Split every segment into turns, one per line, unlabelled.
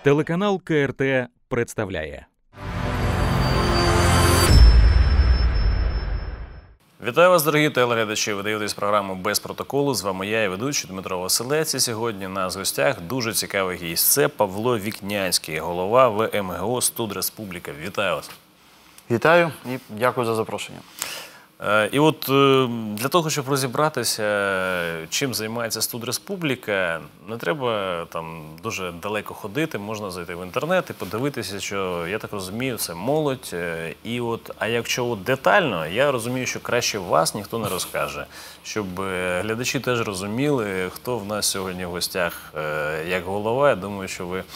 Телеканал КРТ представляє.
Вітаю вас, дорогі телеглядачі. Ви дивитесь програму «Без протоколу». З вами я і ведучий Дмитро Василець. І сьогодні у нас в гостях дуже цікавий гість. Це Павло Вікнянський, голова ВМГО «Студ-Республіка». Вітаю вас.
Вітаю і дякую за запрошення.
І от для того, щоб розібратися, чим займається Студ-Республіка, не треба там дуже далеко ходити, можна зайти в інтернет і подивитися, що, я так розумію, це молодь. І от, а якщо детально, я розумію, що краще вас ніхто не розкаже, щоб глядачі теж розуміли, хто в нас сьогодні в гостях як голова. Я думаю, що ви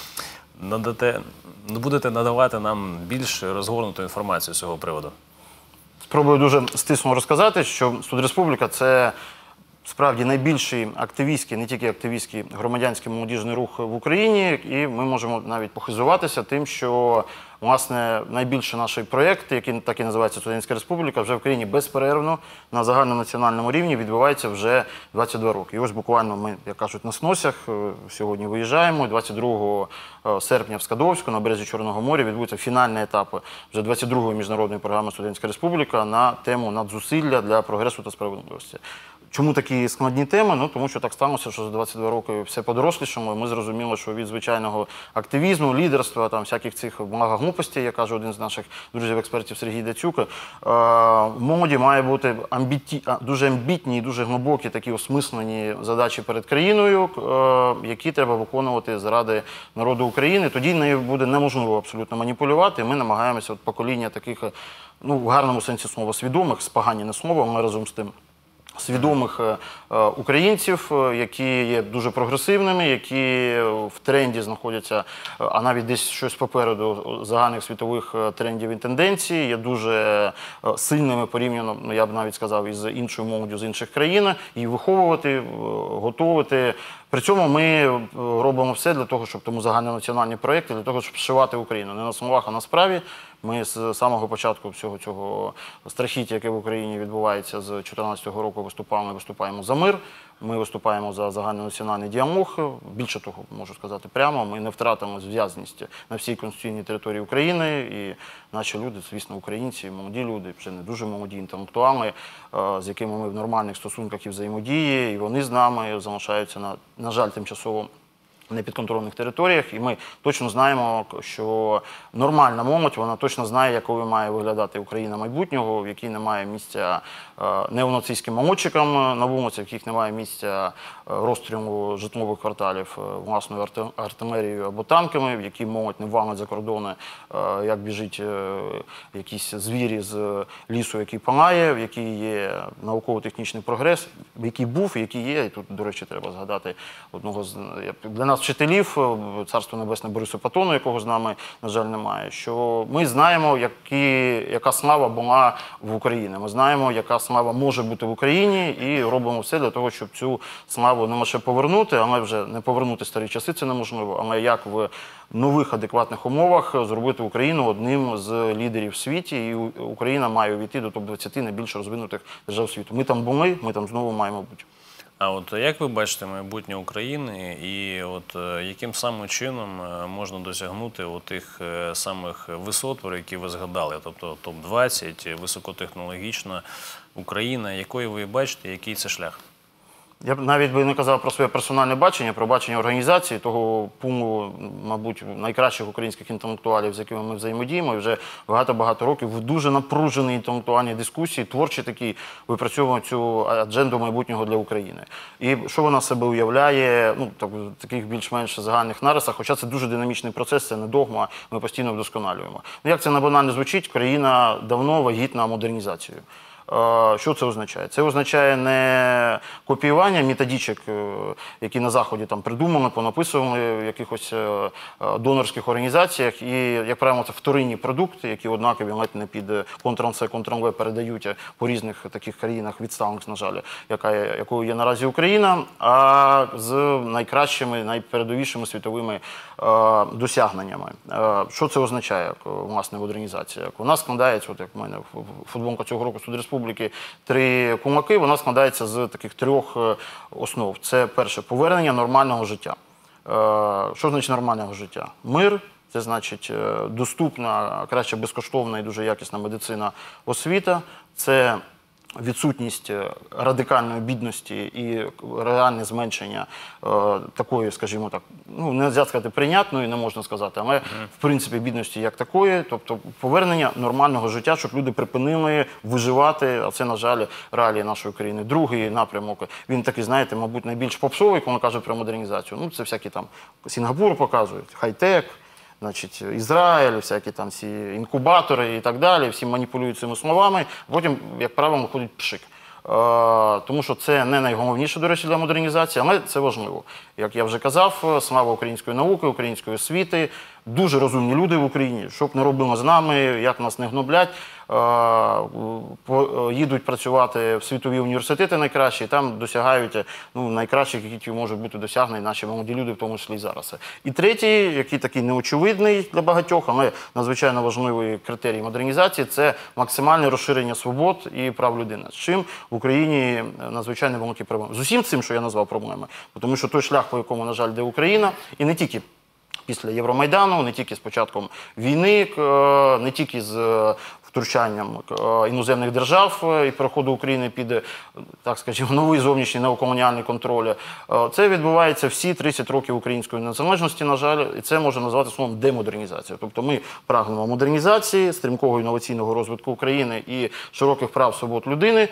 будете надавати нам більш розгорнуту інформацію з цього приводу.
Спробую дуже стисло розказати, що Студ-Республіка – це справді найбільший активістський, не тільки активістський, громадянський молодіжний рух в Україні. І ми можемо навіть похизуватися тим, що, власне, найбільший наш проєкт, який так і називається «Студентська республіка», вже в країні безперервно на загальнонаціональному рівні відбувається вже 22 роки. І ось буквально ми, як кажуть, на сносях сьогодні виїжджаємо. 22 серпня в Скадовську на березі Чорного моря відбудуться фінальні етапи вже 22-ї міжнародної програми «Студентська республіка» на тему «Надзусилля для прогресу та справедливості». Чому такі складні теми? Ну, тому що так сталося, що за 22 роки все подорослішало, і ми зрозуміли, що від звичайного активізму, лідерства, там, всяких цих благоглупостей, як каже один з наших друзів-експертів Сергій Дацюк, в молоді має бути дуже амбітні і дуже глибокі такі осмислені задачі перед країною, які треба виконувати заради народу України. Тоді нею буде неможливо абсолютно маніпулювати. Ми намагаємося покоління таких, ну, в гарному сенсі слова, свідомих, споганене слово, але разом з тим свідомих українців, які є дуже прогресивними, які в тренді знаходяться, а навіть десь щось попереду загальних світових трендів і тенденцій, є дуже сильними порівняно, я б навіть сказав, із іншою молоддю з інших країн, і виховувати, готувати. При цьому ми робимо все для того, щоб тому загальнонаціональні проєкти, для того, щоб зшивати Україну. Не на словах, а на справі. Ми з самого початку всього цього страхіття, яке в Україні відбувається з 2014 року, виступаємо за мир, ми виступаємо за загальнонаціональний діалог. Більше того, можу сказати прямо, ми не втратимо зв'язаність на всій конституційній території України. І наші люди, звісно, українці, молоді люди, вже не дуже молоді, інтелектуали, з якими ми в нормальних стосунках і взаємодії, і вони з нами залишаються, на жаль, тимчасово на непідконтрольних територіях, і ми точно знаємо, що нормальна молодь, вона точно знає, якою має виглядати Україна майбутнього, в якій немає місця неонацистським молодчикам на вулицях, в яких немає місця розстрілу житлових кварталів власною артилерією або танками, в якій молодь не валить за кордони, як біжить якісь звірі з лісу, який палає, в якій є науково-технічний прогрес, який був і який є. І тут, до речі, треба згадати одного з, для нас, вчителів, царство небесне Борису Патону, якого з нами, на жаль, немає, що ми знаємо, яка слава була в Україні. Ми знаємо, яка слава може бути в Україні, і робимо все для того, щоб цю славу не лише повернути, але вже не повернути старі часи, це неможливо, але як в нових адекватних умовах зробити Україну одним з лідерів в світі, і Україна має увійти до топ-20 найбільш розвинутих держав світу. Ми там були, ми там знову маємо бути.
А от як ви бачите майбутнє України і от яким саме чином можна досягнути тих самих висот, про які ви згадали, тобто топ-20, високотехнологічна Україна, якою ви бачите, який це шлях?
Я б навіть не казав про своє персональне бачення, про бачення організації, того пулу, мабуть, найкращих українських інтелектуалів, з якими ми взаємодіємо, і вже багато-багато років в дуже напруженій інтелектуальній дискусії, творчі такі, випрацьовуємо цю адженду майбутнього для України. І що вона себе уявляє, ну, в таких більш-менш загальних нарисах, хоча це дуже динамічний процес, це не догма, ми постійно вдосконалюємо. Ну, як це не банально звучить, країна давно вагітна модернізацією. Що це означає? Це означає не копіювання методичок, які на Заході там придумали, понаписували в якихось донорських організаціях, і, як правило, це вторинні продукти, які однакові, ледь не під Ctrl-C, Ctrl-V передають по різних таких країнах відставних, на жаль, якою є наразі Україна, а з найкращими, найпередовішими світовими досягненнями. Що це означає, власне, модернізація? Вона складається, от як в мене футболка цього року Студ-Республіки, 3 кулаки, вона складається з таких 3 основ. Це перше – повернення нормального життя. Що значить нормального життя? Мир. Це значить доступна, краще безкоштовна і дуже якісна медицина, освіта. Це відсутність радикальної бідності і реальне зменшення такої, скажімо так, ну, не можна сказати прийнятної, не можна сказати, але в принципі бідності як такої, тобто повернення нормального життя, щоб люди припинили виживати, а це, на жаль, реалії нашої країни. Другий напрямок, він такий, знаєте, мабуть, найбільш попсовий, коли кажуть про модернізацію. Ну, це всякі там Сінгапур показують, хай-тек, значить, Ізраїль, всякі там ці інкубатори і так далі, всі маніпулюють цими словами, потім, як правило, виходить пшик. Тому що це не найголовніше, до речі, для модернізації, але це важливо. Як я вже казав, слава української науки, української освіти, дуже розумні люди в Україні, щоб не робимо з нами, як нас не гноблять, їдуть працювати в світові університети найкращі, і там досягають найкращих, які можуть бути досягнені наші молоді люди, в тому числі і зараз. І третій, який такий неочевидний для багатьох, але надзвичайно важливий критерій модернізації, це максимальне розширення свобод і прав людини. З чим в Україні надзвичайно великі проблеми. З усім цим, що я назвав проблеми. Тому що той шлях, по якому, на жаль, йде Україна, і не тільки після Євромайдану, не тільки з початком війни, не тільки з втручанням іноземних держав і переходу України під, так скажімо, новий зовнішній неоколоніальний контроль. Це відбувається всі 30 років української незалежності, на жаль, і це можна назвати словом демодернізація. Тобто ми прагнемо модернізації, стрімкого інноваційного розвитку України і широких прав свобод людини,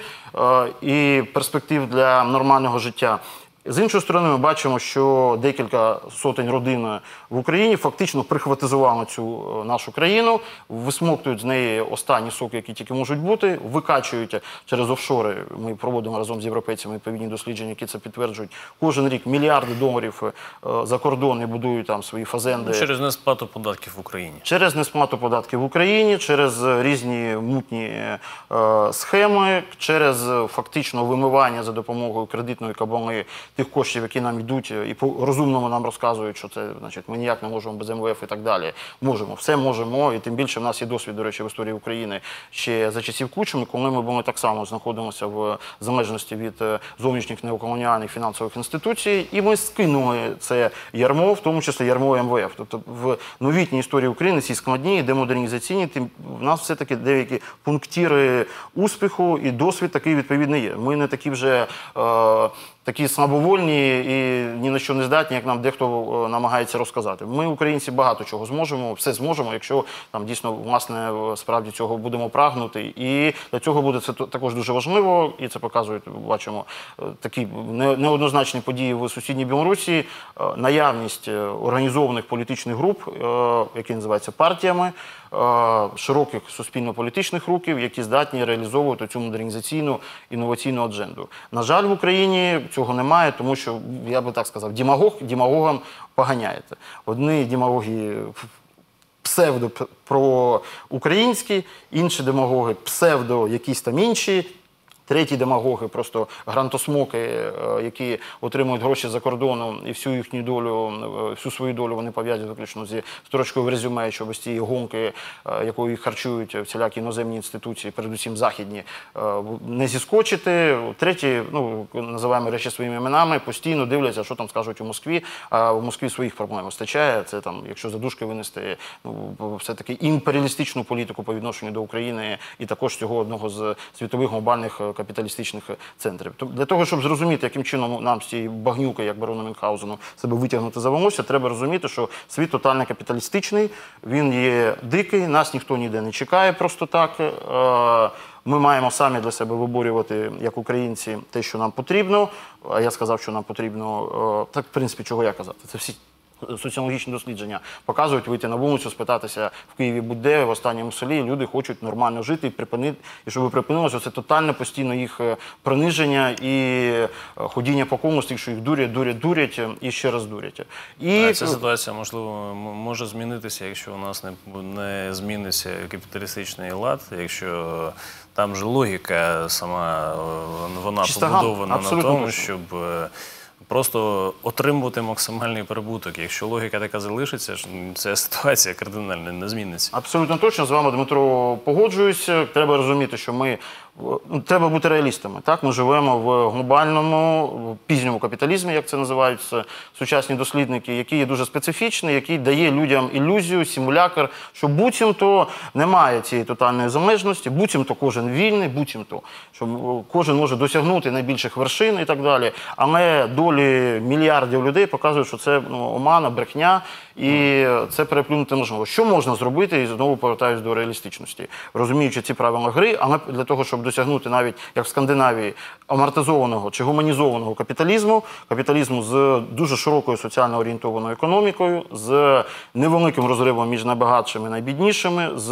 і перспектив для нормального життя. З іншої сторони, ми бачимо, що декілька сотень родин в Україні фактично прихватизували цю нашу країну, висмоктують з неї останні соки, які тільки можуть бути, викачують через офшори, ми проводимо разом з європейцями відповідні дослідження, які це підтверджують, кожен рік мільярди доларів за кордон і будують там свої фазенди.
Через несплату податків в Україні.
Через несплату податків в Україні, через різні мутні схеми, через фактично вимивання за допомогою кредитної кабали тих коштів, які нам йдуть, і по-розумному нам розказують, що це, значить, ми ніяк не можемо без МВФ і так далі. Можемо, все можемо, і тим більше в нас є досвід, до речі, в історії України ще за часів Кучми, коли ми були так само знаходимося в залежності від зовнішніх неоколоніальних фінансових інституцій, і ми скинули це ярмо, в тому числі ярмо МВФ. Тобто в новітній історії України, ці складні, демодернізаційні, в нас все-таки деякі пунктири успіху і досвід такий відповідний є. Ми не такі вже такі слабовольні і ні на що не здатні, як нам дехто намагається розказати. Ми, українці, багато чого зможемо, все зможемо, якщо там дійсно, власне, справді цього будемо прагнути. І для цього буде це також дуже важливо, і це показують, бачимо, такі неоднозначні події в сусідній Білорусі, наявність організованих політичних груп, які називаються партіями, широких суспільно-політичних рухів, які здатні реалізовувати цю модернізаційну, інноваційну адженду. На жаль, в Україні цього немає, тому що, я би так сказав, демагог демагогам поганяєте. Одні демагоги псевдо-проукраїнські, інші демагоги псевдо якісь там інші, треті демагоги, просто грантосмоки, які отримують гроші за кордоном, і всю їхню долю, всю свою долю вони пов'язують виключно зі строчкою в резюме, щоб з цієї гонки, якою їх харчують всілякі іноземні інституції, передусім західні, не зіскочити. Треті, називаємо речі своїми іменами, постійно дивляться, що там скажуть у Москві, а в Москві своїх проблем вистачає. Це там, якщо за дужки винести, все-таки імперіалістичну політику по відношенню до України і також цього одного з світових глобальних капіталістичних центрів. Для того, щоб зрозуміти, яким чином нам з цієї багнюки, як барону Мюнхгаузену, себе витягнути за волосся, треба розуміти, що світ тотально капіталістичний, він є дикий, нас ніхто ніде не чекає просто так. Ми маємо самі для себе виборювати, як українці, те, що нам потрібно. А я сказав, що нам потрібно, так, в принципі, чого я казати. Це всі соціологічні дослідження показують, вийти на вулицю, спитатися в Києві будь-де, в останньому селі, люди хочуть нормально жити і щоб припинилося це тотальне постійно їх приниження і ходіння по колу, що їх дурять і ще раз дурять.
І ця ситуація, можливо, може змінитися, якщо у нас не зміниться капіталістичний лад, якщо там же логіка сама, вона побудована на тому, щоб просто отримувати максимальний прибуток. Якщо логіка така залишиться, ця ситуація кардинально не зміниться.
Абсолютно точно, з вами, Дмитро, погоджуюся. Треба розуміти, що ми Треба бути реалістами. Так? Ми живемо в глобальному, в пізньому капіталізмі, як це називають сучасні дослідники, який є дуже специфічний, який дає людям ілюзію, симулякр, що буцімто немає цієї тотальної залежності, буцімто кожен вільний, буцімто, що кожен може досягнути найбільших вершин і так далі. Але долі мільярдів людей показують, що це омана, брехня, і це переплюнути неможливо. Що можна зробити, і знову повертаюся до реалістичності, розуміючи ці правила гри, але для того, щоб досягнути навіть, як в Скандинавії, амортизованого чи гуманізованого капіталізму з дуже широкою соціально орієнтованою економікою, з невеликим розривом між найбагатшими і найбіднішими, з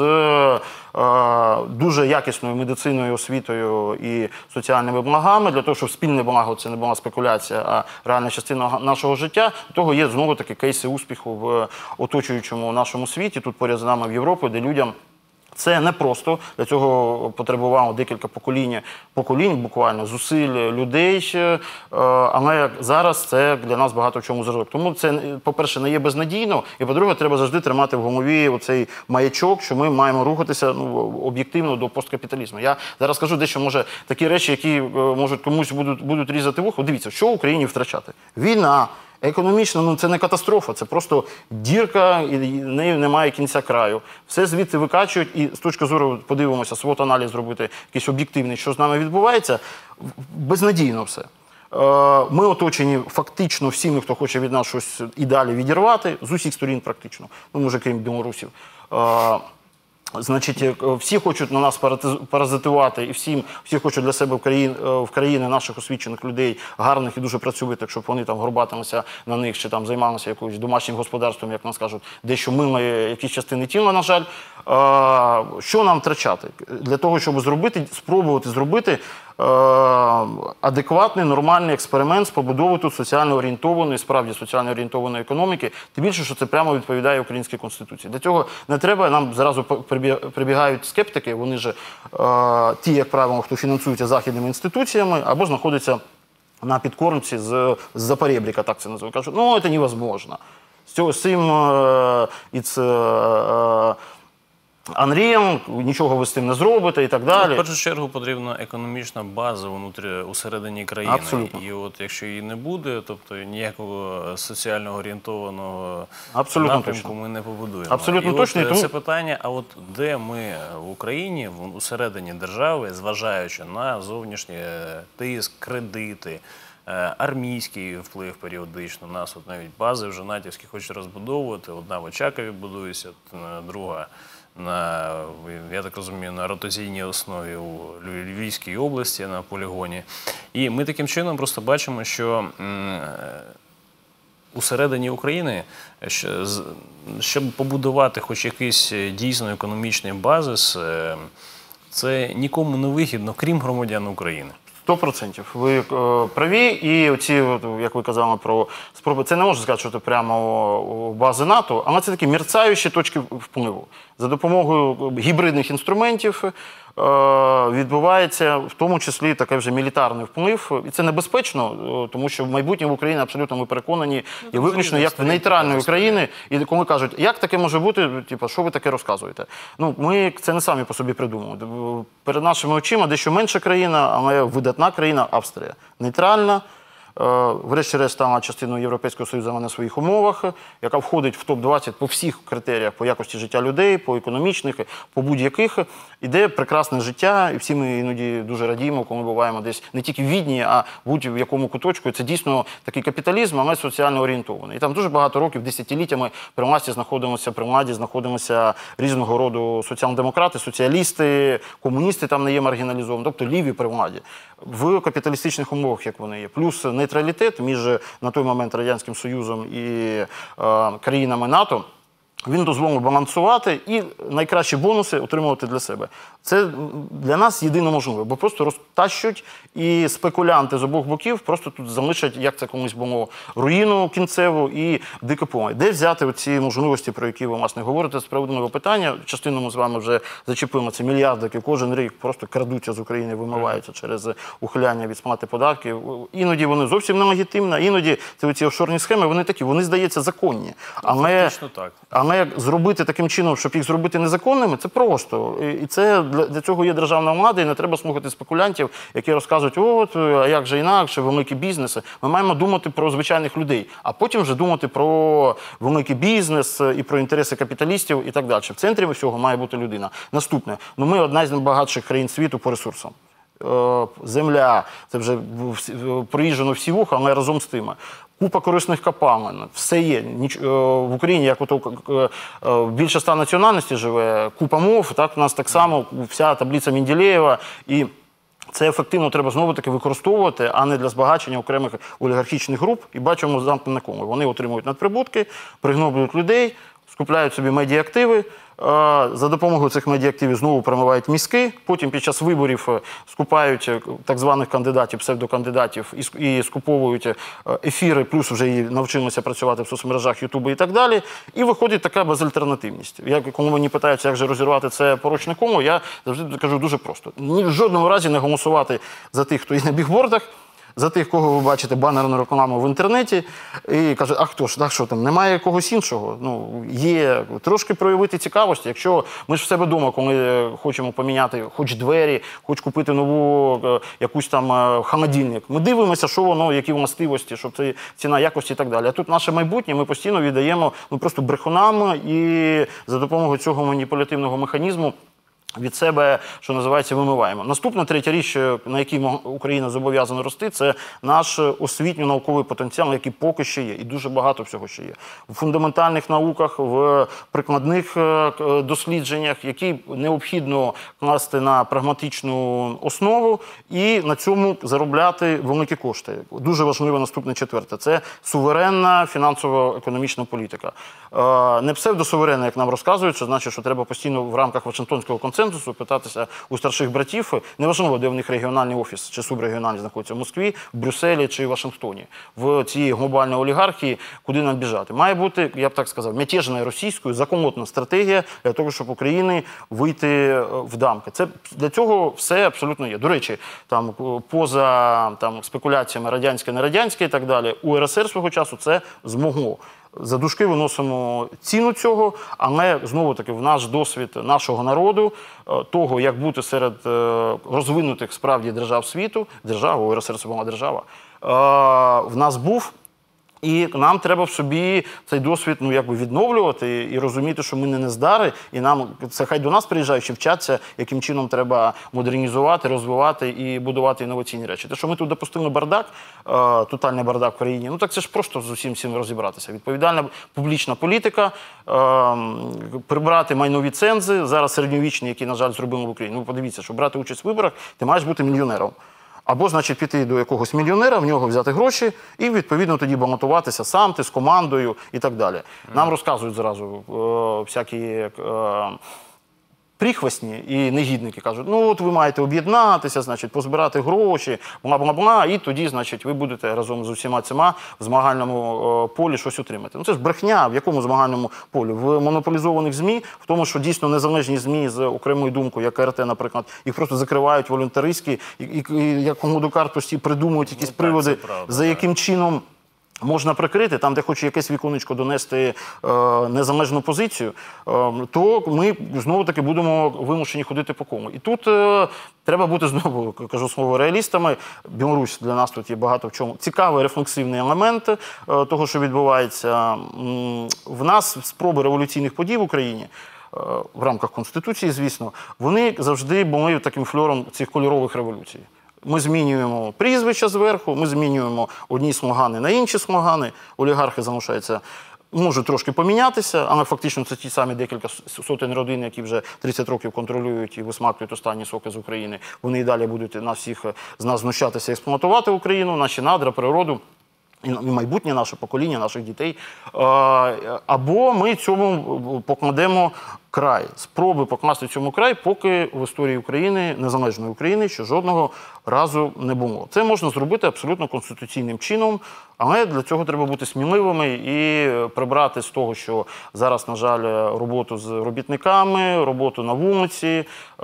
дуже якісною медициною, освітою і соціальними благами, для того, щоб спільне благо це не була спекуляція, а реальна частина нашого життя, того є знову-таки кейси успіху в оточуючому нашому світі, тут поряд з нами в Європі, де людям це не просто, для цього потребувало декілька поколінь буквально, зусиль людей, але зараз це для нас багато в чому зразок. Тому це, по-перше, не є безнадійно, і, по-друге, треба завжди тримати в голові оцей маячок, що ми маємо рухатися об'єктивно до посткапіталізму. Я зараз кажу дещо, може, такі речі, які, можуть, комусь будуть різати вухо. Дивіться, що Україні втрачати? Війна. Економічно, це не катастрофа, це просто дірка, і нею немає кінця краю. Все звідти викачують, і з точки зору, подивимося, свот-аналіз зробити, якийсь об'єктивний, що з нами відбувається, безнадійно все. Ми оточені фактично всіми, хто хоче від нас щось і далі відірвати, з усіх сторін практично, може, крім білорусів. Значить, всі хочуть на нас паразитувати, і всі хочуть для себе в країни наших освічених людей, гарних і дуже працьовитих, щоб вони там горбатилися на них, чи там займалися якимось домашнім господарством, як нас кажуть, дещо мили якісь частини тіла, на жаль. Що нам втрачати? Для того, щоб спробувати зробити адекватний, нормальний експеримент з побудови тут соціально орієнтованої, справді соціально орієнтованої економіки, тим більше, що це прямо відповідає Українській Конституції. Для цього не треба, нам зразу прибігають скептики, вони ж ті, як правило, хто фінансується західними інституціями, або знаходяться на підкормці з-за поребрика, так це називають. Кажуть, це невозможно. З цим Анрієм, нічого ви з тим не зробите і так далі.
В першу чергу потрібна економічна база усередині країни.
Абсолютно.
І от якщо її не буде, тобто ніякого соціально орієнтованого
Абсолютно
напрямку
точно.
ми не побудуємо.
Абсолютно точно.
І це питання, а от де ми в Україні, усередині держави, зважаючи на зовнішній тиск, кредити, армійський вплив періодично, нас от навіть бази вже натівські хочуть розбудовувати, одна в Очакові будується, друга я так розумію, на ротаційній основі у Львівській області на полігоні. І ми таким чином просто бачимо, що усередині України, щоб побудувати хоч якийсь дійсно економічний базис, це нікому не вигідно, крім громадян України.
100%. Ви праві, і оці, як ви казали про спроби, це не можна сказати, що це прямо бази НАТО, але це такі мерцаючі точки впливу. За допомогою гібридних інструментів відбувається в тому числі такий вже мілітарний вплив. І це небезпечно, тому що в майбутньому в Україні, абсолютно ми переконані, є виключно як в нейтральної країни. І коли кажуть, як таке може бути, типу, що ви таке розказуєте? Ми це не самі по собі придумали. Перед нашими очима дещо менша країна, але видатна країна Австрія. Нейтральна. Врешті-решт стала частиною Європейського Союзу на своїх умовах, яка входить в топ-20 по всіх критеріях, по якості життя людей, по економічних, по будь-яких. Іде прекрасне життя, і всі ми іноді дуже радіємо, коли ми буваємо десь не тільки в Відні, а будь-якому куточку. Це дійсно такий капіталізм, але соціально орієнтований. І там дуже багато років, десятиліттями при владі знаходимося різного роду соціал-демократи, соціалісти, комуністи там не є маргіналізовані, тобто ліві при владі. В капіталістичних умовах, як вони є. Плюс нейтралітет між на той момент Радянським Союзом і країнами НАТО, він дозволив балансувати і найкращі бонуси отримувати для себе. Це для нас єдино можливо, бо просто розтащуть і спекулянти з обох боків просто тут залишать, як це колись було, руїну кінцеву і дике поле. Де взяти ці можливості, про які ви, власне, говорите, справедливого питання? Частину ми з вами вже зачепили, це мільярди, які кожен рік просто крадуться з України, вимиваються через ухиляння від сплати податків. Іноді вони зовсім нелегітимні, іноді ці офшорні схеми, вони такі, вони, здається, законні.
Фактично так.
Але зробити таким чином, щоб їх зробити незаконними, це просто. І це для цього є державна влада, і не треба слухати спекулянтів, які розказують, от, а як же інакше, великі бізнеси. Ми маємо думати про звичайних людей, а потім вже думати про великий бізнес і про інтереси капіталістів і так далі. В центрі всього має бути людина. Наступне. Ми одна з найбагатших країн світу по ресурсам. Земля, це вже проїжджено всі вуха, але разом з тим. Купа корисних копалин, все є. В Україні, як більше 100 національностей живе, купа мов, так, у нас так само вся таблиця Менделєєва, і це ефективно треба знову-таки використовувати, а не для збагачення окремих олігархічних груп. І бачимо замкнене коло. Вони отримують надприбутки, пригноблюють людей, скупляють собі медіаактиви, за допомогою цих медіаактивів знову промивають мізки, потім під час виборів скупають так званих кандидатів, псевдокандидатів і скуповують ефіри, плюс вже і навчилися працювати в соцмережах, Ютубу і так далі. І виходить така безальтернативність. Коли мені питаються, як же розірвати це порочне коло, я завжди кажу дуже просто. Ні в жодному разі не голосувати за тих, хто є на бігбордах, за тих, кого ви бачите банерну рекламу в інтернеті, і кажуть, а хто ж, так що там, немає когось іншого. Є трошки проявити цікавості. Якщо ми ж в себе вдома, коли хочемо поміняти хоч двері, хоч купити нову якусь там холодильник, ми дивимося, що воно, які властивості, щоб це ціна, якості і так далі. А тут наше майбутнє ми постійно віддаємо просто брехунам, і за допомогою цього маніпулятивного механізму від себе, що називається, вимиваємо. Наступна, третя річ, на якій Україна зобов'язана рости, це наш освітньо-науковий потенціал, який поки що є. І дуже багато всього ще є. В фундаментальних науках, в прикладних дослідженнях, які необхідно класти на прагматичну основу і на цьому заробляти великі кошти. Дуже важливо наступне четверте. Це суверенна фінансово-економічна політика. Не псевдосуверенна, як нам розказують, що значить, що треба постійно в рамках Вашингтонського консенсусу питатися у старших братів, неважливо, де в них регіональний офіс чи субрегіональний знаходиться, в Москві, в Брюсселі чи Вашингтоні, в цій глобальній олігархії, куди нам біжати. Має бути, я б так сказав, мятежна російською заколотна стратегія для того, щоб Україні вийти в дамки. Це для цього все абсолютно є. До речі, там поза спекуляціями радянське, не радянське і так далі, УРСР свого часу це змогло. За дужки виносимо ціну цього, але, знову-таки, в наш досвід нашого народу, того, як бути серед розвинутих справді держав світу, держава, УРСР це була держава, в нас був. І нам треба в собі цей досвід відновлювати і розуміти, що ми не нездари, і нам це хай до нас приїжджаючи вчаться, яким чином треба модернізувати, розвивати і будувати інноваційні речі. Те, що ми тут допустили бардак, тотальний бардак в країні, так це ж просто з усім цим розібратися. Відповідальна публічна політика, прибрати майнові цензи, зараз середньовічні, які, на жаль, зробили в Україні. Подивіться, щоб брати участь в виборах, ти маєш бути мільйонером. Або, значить, піти до якогось мільйонера, в нього взяти гроші і, відповідно, тоді балотуватися сам, ти з командою і так далі. Нам розказують зразу всякі прихвостні і негідники. Кажуть, от ви маєте об'єднатися, значить, позбирати гроші, бла-бла-бла, і тоді, значить, ви будете разом з усіма цими в змагальному полі щось отримати. Це ж брехня. В якому змагальному полі? В монополізованих ЗМІ, в тому, що дійсно незалежні ЗМІ з окремою думкою, як РТ, наприклад, їх просто закривають волюнтаристські, і як кому картості придумують якісь приводи, за яким чином можна прикрити, там, де хоче якесь віконечко донести незалежну позицію, то ми знову-таки будемо вимушені ходити по колу. І тут треба бути, знову, кажу слово, реалістами. Білорусь для нас тут є багато в чому. Цікавий рефлексивний елемент того, що відбувається. В нас спроби революційних подій в Україні, в рамках Конституції, звісно, вони завжди були таким фльором цих кольорових революцій. Ми змінюємо прізвища зверху, ми змінюємо одні слогани на інші слогани, олігархи залишаються, можуть трошки помінятися, але фактично це ті самі декілька сотень родин, які вже 30 років контролюють і висмаклюють останні соки з України. Вони і далі будуть з нас знущатися, експлуатувати Україну, наші надра, природу. І майбутнє наше покоління, наших дітей. Або ми цьому покладемо край. Спроби покласти цьому край, поки в історії України, незалежної України, ще жодного разу не було. Це можна зробити абсолютно конституційним чином, але для цього треба бути сміливими і прибрати з того, що зараз, на жаль, роботу з робітниками, роботу на вулиці,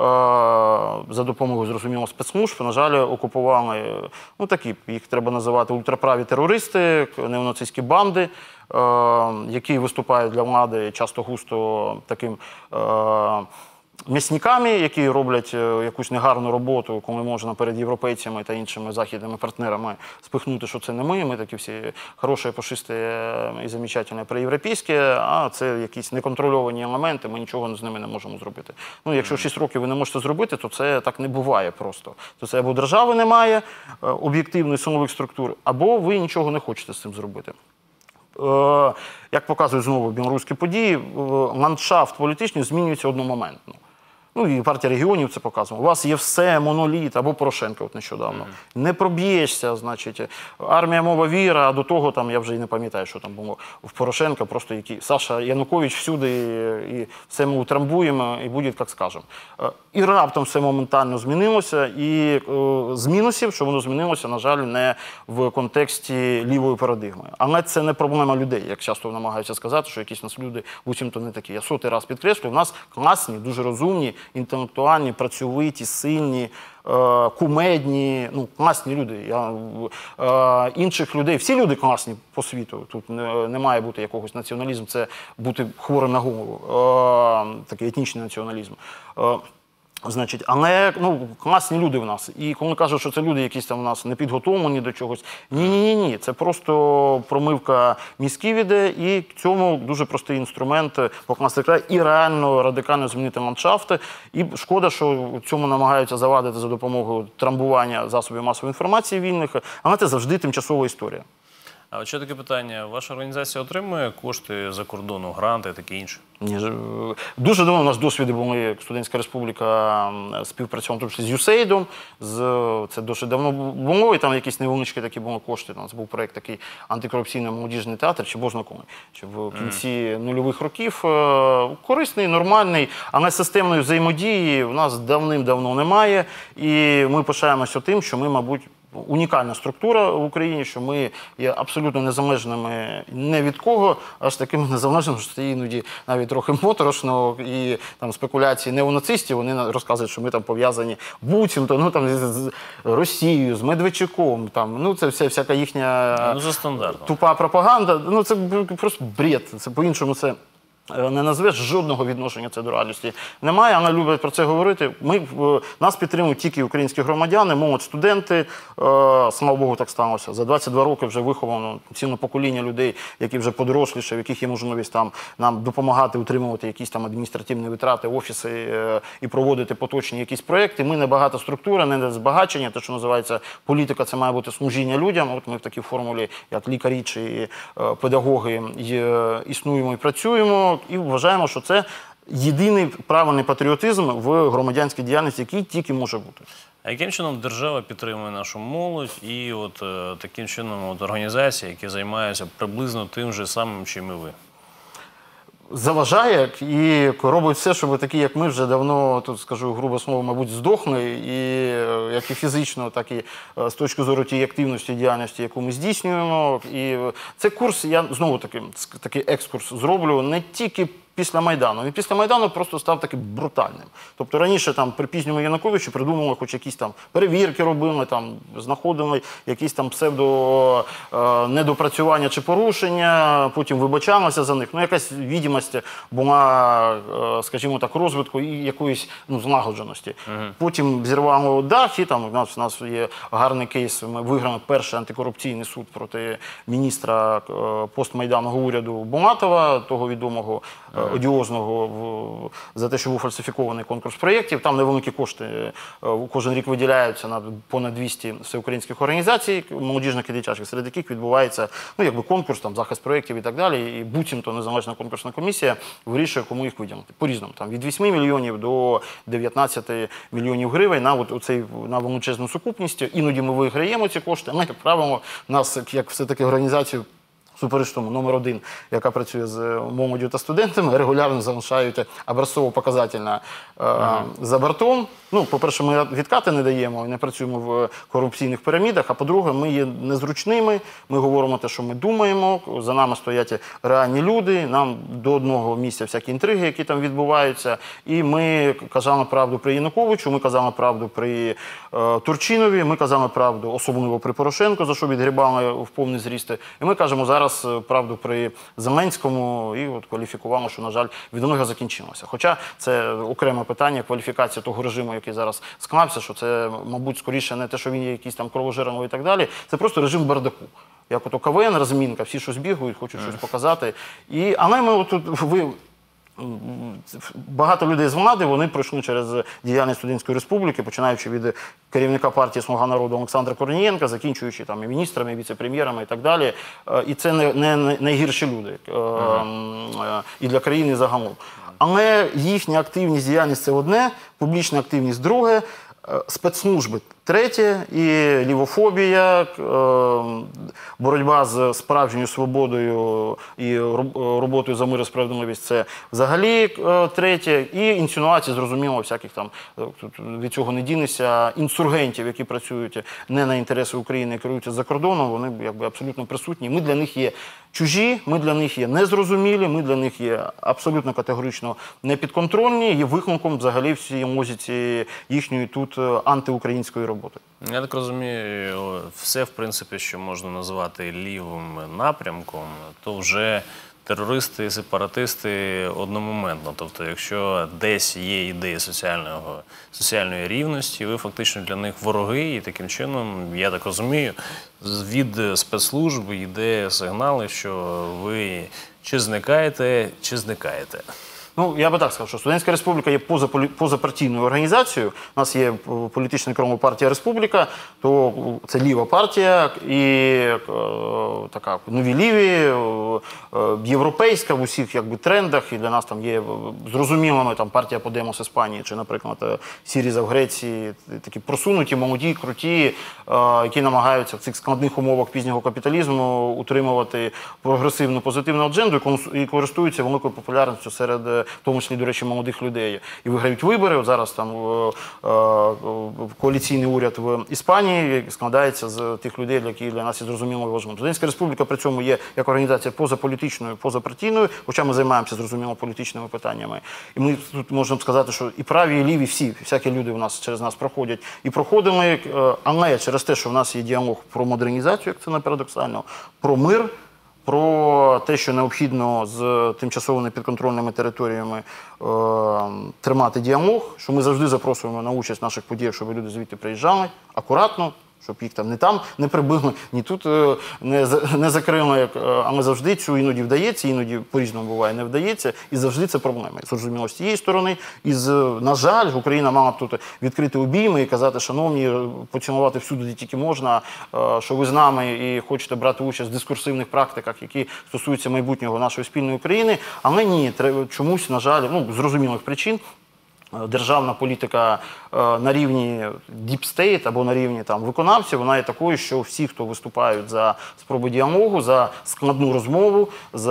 за допомогою, зрозуміло, спецслужб, на жаль, окупували, такі, їх треба називати ультраправі терористи, неонацистські банди, які виступають для влади часто-густо таким м'ясниками, які роблять якусь негарну роботу, коли можна перед європейцями та іншими західними партнерами спихнути, що це не ми такі всі хороші, пушисті і замечательні проєвропейські, а це якісь неконтрольовані елементи, ми нічого з ними не можемо зробити. Ну, якщо 6 років ви не можете зробити, то це так не буває просто. То це або держави немає, об'єктивної силових структур, або ви нічого не хочете з цим зробити. Як показують знову білоруські події, ландшафт політичний змінюється одномоментно. Ну, і партія регіонів це показувала. У вас є все, моноліт, або Порошенко от нещодавно. Не проб'єшся, значить, армія, мова, віра, а до того, там, я вже і не пам'ятаю, що там було в Порошенка, просто який Саша Янукович всюди, і все ми утрамбуємо, і буде, як скажемо. І раптом все моментально змінилося, і з мінусів, що воно змінилося, на жаль, не в контексті лівої парадигми. Але це не проблема людей, як часто намагаються сказати, що якісь нас люди буцімто не такі. Я 100-й раз підкреслюю, в нас класні, дуже розумні, інтелектуальні, працьовиті, сильні, кумедні, ну, класні люди. Інших людей, всі люди класні по світу, тут не має бути якогось націоналізму, це бути хворим на голову, такий етнічний націоналізм. Значить, але ну, класні люди в нас. І коли кажуть, що це люди якісь там в нас не підготовлені до чогось, ні. Це просто промивка мізків іде, і в цьому дуже простий інструмент покласти край і реально радикально змінити ландшафти. І шкода, що цьому намагаються завадити за допомогою трамбування засобів масової інформації вільних, але це завжди тимчасова історія.
А от ще таке питання. Ваша організація отримує кошти за кордону, гранти і таке інше?
Ні, дуже давно у нас досвіди були, як Студентська Республіка співпрацювала з USAID, це дуже давно було, і там якісь невеличкі такі були кошти. У нас був проєкт такий антикорупційний молодіжний театр, чи бозна коли, чи в кінці нульових років. Корисний, нормальний, але системної взаємодії в нас давним-давно немає, і ми пишаємося тим, що ми, мабуть, унікальна структура в Україні, що ми є абсолютно незалежними не від кого, аж такими незалежними, що це іноді навіть трохи моторошно, і там спекуляції неонацистів, вони розказують, що ми там пов'язані буцімто, ну там з Росією, з Медведчуком, там, ну це всяка їхня тупа пропаганда, ну це просто бред, це по-іншому це не назвеш, жодного відношення це до реальності немає, але люблять про це говорити. Нас підтримують тільки українські громадяни, молодь, студенти, слава Богу, так сталося. За 22 роки вже виховано ціле покоління людей, які вже подоросліші, в яких є можливість там нам допомагати утримувати якісь там адміністративні витрати, офіси і проводити поточні якісь проекти. Ми не багата структура, не збагачення, те, що називається політика, це має бути служіння людям. От ми в такій формулі, як лікарі чи педагоги, існуємо і працюємо. І вважаємо, що це єдиний правильний патріотизм в громадянській діяльності, який тільки може бути.
А яким чином держава підтримує нашу молодь і от таким чином от організації, які займаються приблизно тим же самим, чим і ви?
Заважає і робить все, щоб такі, як ми, вже давно, тут скажу грубо слово, мабуть, здохли, і як і фізично, так і з точки зору тієї активності, діяльності, яку ми здійснюємо. І цей курс, я знову такий екскурс зроблю, не тільки після Майдану. Він після Майдану просто став таким брутальним. Тобто раніше там при пізньому Януковичі придумували хоч якісь там перевірки робили, там знаходили якісь там недопрацювання чи порушення, потім вибачалися за них. Ну якась відомість була, скажімо так, розвитку і якоїсь злагодженості. Потім зірвало дах, і там у нас є гарний кейс, ми виграли перший антикорупційний суд проти міністра постмайданного уряду Булатова, того відомого, одіозного, за те, що був фальсифікований конкурс проєктів. Там невеликі кошти кожен рік виділяються на понад 200 всеукраїнських організацій, молодіжних і дитячих, серед яких відбувається конкурс, там, захист проєктів і так далі. І буцімто незалежна конкурсна комісія вирішує, кому їх виділити. По-різному. Там, від 8 мільйонів до 19 мільйонів гривень на величезну сукупність. Іноді ми виграємо ці кошти, але, як правило, нас, як все-таки організацію, супереч тому, номер 1, яка працює з молоддю та студентами, регулярно залишають образцово-показательно за бортом. Ну, по-перше, ми відкати не даємо і не працюємо в корупційних пірамідах, а по-друге, ми є незручними, ми говоримо те, що ми думаємо, за нами стоять реальні люди, нам до одного місця всякі інтриги, які там відбуваються, і ми казали правду при Януковичу, ми казали правду при Турчинові, ми казали правду особливо при Порошенку, за що відгрібали в повний зріст, і ми кажемо зараз зараз правду при Зеленському і от кваліфікували, що, на жаль, відомога закінчилося. Хоча це окреме питання, кваліфікація того режиму, який зараз склався, що це, мабуть, скоріше не те, що він є якийсь там кровожерливий і так далі, це просто режим бардаку. Як ото КВН, розмінка, всі щось бігають, хочуть щось показати. Але ми отут, багато людей з влади, вони пройшли через діяльність Студентської республіки, починаючи від керівника партії «Слуга народу» Олександра Корнієнка, закінчуючи там і міністрами, і віце-прем'єрами і так далі. І це не найгірші люди і для країни загалом. Але їхня активність, діяльність – це одне, публічна активність – друге, спецслужби – третє, і лівофобія, боротьба з справжньою свободою і роботою за мир і справедливість – це взагалі третє, і інсинуації, зрозуміло, всяких там, від цього не дінешся, інсургентів, які працюють не на інтереси України, керуються за кордоном, вони якби абсолютно присутні. Ми для них є чужі, ми для них є незрозумілі, ми для них є абсолютно категорично непідконтрольні, є викликом взагалі всієї музиці їхньої тут антиукраїнської роботи.
Я так розумію, все, в принципі, що можна назвати лівим напрямком, то вже терористи і сепаратисти одномоментно. Тобто, якщо десь є ідеї соціальної рівності, ви фактично для них вороги, і таким чином, я так розумію, від спецслужб йде сигнали, що ви чи зникаєте, чи зникаєте.
Ну, я би так сказав, що Студентська республіка є позапартійною організацією. У нас є політична керівна партія «Республіка», то це ліва партія і така нові ліві, європейська в усіх якби трендах. І для нас там є зрозумілими там партія «Подемос» Іспанії чи, наприклад, «Сіріза» в Греції. Такі просунуті, молоді, круті, які намагаються в цих складних умовах пізнього капіталізму утримувати прогресивну, позитивну адженду і користуються великою популярністю серед, в тому числі, до речі, молодих людей. І виграють вибори. От зараз там коаліційний уряд в Іспанії складається з тих людей, які для нас є зрозуміло важливим. Студентська республіка при цьому є як організація позаполітичною, позапартійною, хоча ми займаємося, зрозуміло, політичними питаннями. І ми тут можемо сказати, що і праві, і ліві, всякі люди у нас через нас проходять і проходили, але через те, що в нас є діалог про модернізацію, як це не парадоксально, про мир, про те, що необхідно з тимчасово непідконтрольними територіями тримати діалог, що ми завжди запрошуємо на участь в наших подіях, щоб люди звідти приїжджали акуратно, щоб їх там не прибили, ні тут не закрили, але завжди цю іноді вдається, іноді по-різному буває, не вдається, і завжди це проблема. І зрозуміло, з тієї сторони, і на жаль, Україна мала б тут відкрити обійми і казати, шановні, поцілувати всюди, де тільки можна, що ви з нами і хочете брати участь в дискурсивних практиках, які стосуються майбутнього нашої спільної України, але ні, чомусь, на жаль, з зрозумілих причин, державна політика на рівні Deep State або на рівні виконавців, вона є такою, що всі, хто виступають за спробу діалогу, за складну розмову,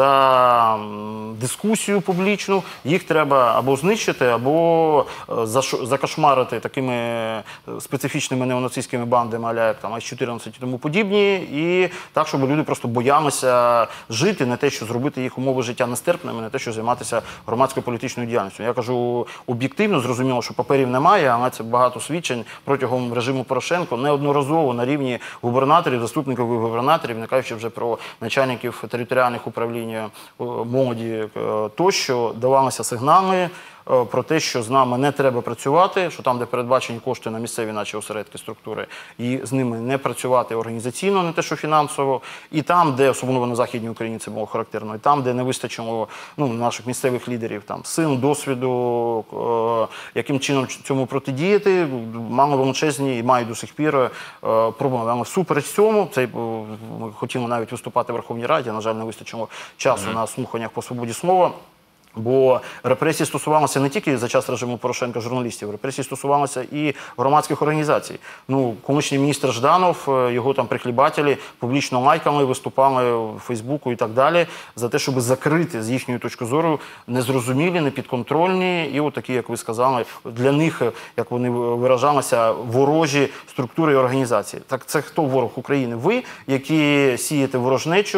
за дискусію публічну, їх треба або знищити, або закошмарити такими специфічними неонацистськими бандами, а-ля як С-14 і тому подібні, і так, щоб люди просто боялися жити, не те, що зробити їх умови життя нестерпними, не те, що займатися громадською політичною діяльністю. Я кажу об'єктивно, зрозуміло, що паперів немає, але це багато свідчень протягом режиму Порошенко неодноразово на рівні губернаторів, заступників губернаторів, не кажучи вже про начальників територіальних управлінь молоді тощо, давалися сигнали про те, що з нами не треба працювати, що там, де передбачені кошти на місцеві наші осередки, структури, і з ними не працювати організаційно, не те, що фінансово, і там, де, особливо на Західній Україні це було характерно, і там, де не вистачило наших місцевих лідерів, сил, досвіду, яким чином цьому протидіяти, мали величезні і мають до сих пір проблеми. Але всупереч цьому, ми хотіли навіть виступати в Верховній Раді, на жаль, не вистачило часу на слуханнях по свободі слова. Бо репресії стосувалися не тільки за час режиму Порошенка журналістів, репресії стосувалися і громадських організацій. Колишній міністр Жданов, його прихлібателі публічно лайками виступали в Фейсбуку і так далі за те, щоб закрити з їхньої точки зору незрозумілі, непідконтрольні і отакі, як ви сказали, для них, як вони виражалися, ворожі структури і організації. Так це хто ворог України? Ви, які сієте ворожнечу,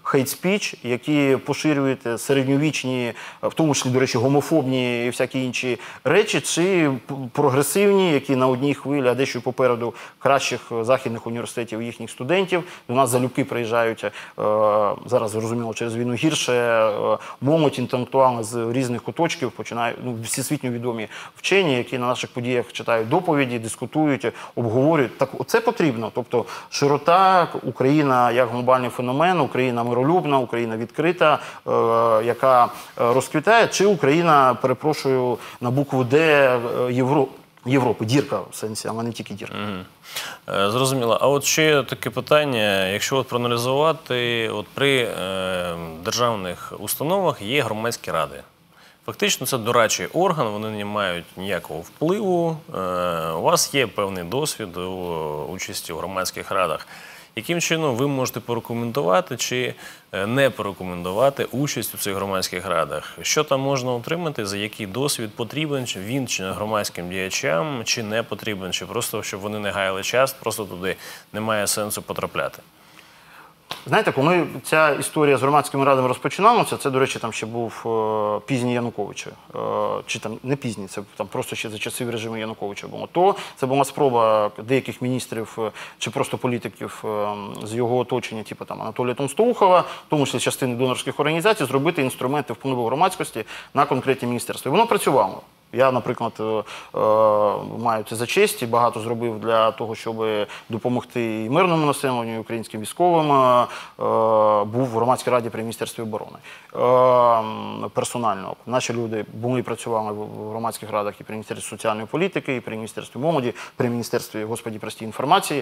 хейт-спіч, які поширюють середньовічні, в тому числі, до речі, гомофобні і всякі інші речі, чи прогресивні, які на одній хвилі, а дещо попереду кращих західних університетів і їхніх студентів. До нас залюбки приїжджають, зараз, зрозуміло, через війну гірше, молодь інтелектуальна з різних куточків, всесвітньо відомі вчені, які на наших подіях читають доповіді, дискутують, обговорюють. Так це потрібно. Тобто широта, Україна як глобальний феномен, Україна миролюбна, Україна відкрита, яка розквітає, чи Україна, перепрошую, на букву «Д» Європи, дірка в сенсі, а не тільки дірка.
Зрозуміло. А от ще таке питання, якщо проаналізувати, при державних установах є громадські ради. Фактично це дорадчий орган, вони не мають ніякого впливу. У вас є певний досвід участі у громадських радах. Яким чином ви можете порекомендувати чи не порекомендувати участь у цих громадських радах? Що там можна отримати, за який досвід потрібен, чи він, чи громадським діячам, чи не потрібен, чи просто, щоб вони не гаяли час, просто туди немає сенсу потрапляти?
Знаєте, коли ця історія з громадськими радами розпочиналася, це, до речі, там ще був пізній Януковича, чи там не пізній, це там просто ще за часів режиму Януковича було, то це була спроба деяких міністрів чи просто політиків з його оточення, типу там Анатолія Томстоухова, в тому числі частини донорських організацій, зробити інструменти впливу громадськості на конкретні міністерства. І воно працювало. Я, наприклад, маю це за честь і багато зробив для того, щоб допомогти і мирному населенню, і українським військовим. Був в громадській раді при Міністерстві оборони. Персонально. Наші люди були і працювали в громадських радах і при Міністерстві соціальної політики, і при Міністерстві молоді, при Міністерстві, Господі, прості, інформації